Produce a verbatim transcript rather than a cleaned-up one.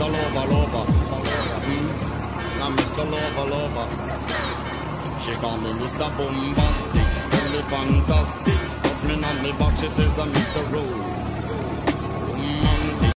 Lover, Lover. Mm. Now Mister Lover, Lover. She call me Mister Bombastic, tell me fantastic. Put me on me back, she says I'm Mister Rude.